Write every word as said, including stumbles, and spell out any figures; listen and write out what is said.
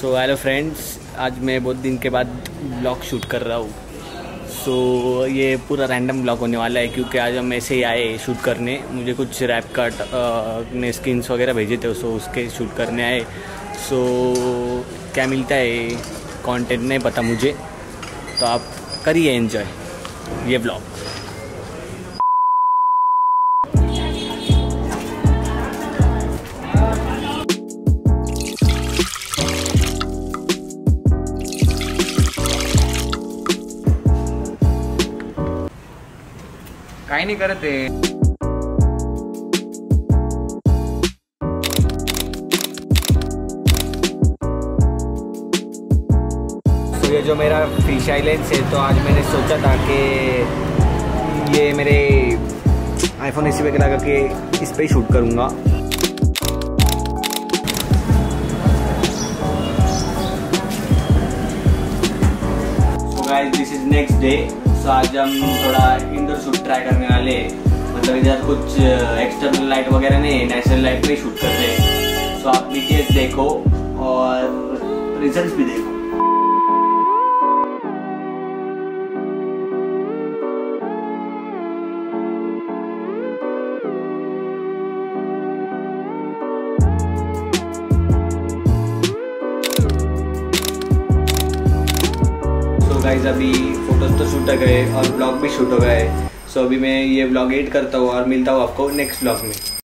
So hello friends, आज मैं बहुत दिन के बाद ब्लॉग शूट कर रहा हूँ। सो so, ये पूरा रैंडम ब्लॉग होने वाला है क्योंकि आज हम ऐसे ही आए शूट करने। मुझे कुछ रैप कट ने स्किन्स वगैरह भेजे थे, सो उसके शूट करने आए। सो so, क्या मिलता है कंटेंट नहीं पता मुझे, तो आप करिए एंजॉय ये ब्लॉग। काही नहीं करते। तो ये जो मेरा फिश आइलैंड है, तो आज मैंने सोचा था कि ये मेरे आईफोन एस पे लगा के इस पे ही शूट करूँगा। So guys, this is next day. So आज हम थोड़ा इंडोर शूट ट्राई करने वाले, मतलब इधर कुछ एक्सटर्नल लाइट वगैरह नहीं, नेचुरल लाइट में शूट करते हैं। सो आप बीटीएस देखो और रिजल्ट्स भी देखो। सो गाइस, अभी फोटोज तो शूट हो गए और ब्लॉग भी शूट हो गए। सो अभी मैं ये ब्लॉग एडिट करता हूँ और मिलता हूँ आपको नेक्स्ट ब्लॉग में।